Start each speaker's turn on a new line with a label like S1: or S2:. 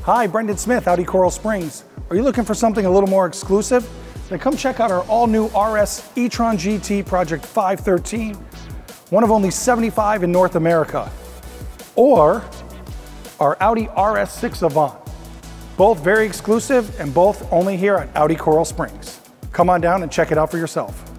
S1: Hi, Brendan Smith, Audi Coral Springs. Are you looking for something a little more exclusive? Then come check out our all-new RS e-tron GT Project 513, one of only 75 in North America. Or our Audi RS6 Avant. Both very exclusive and both only here at Audi Coral Springs. Come on down and check it out for yourself.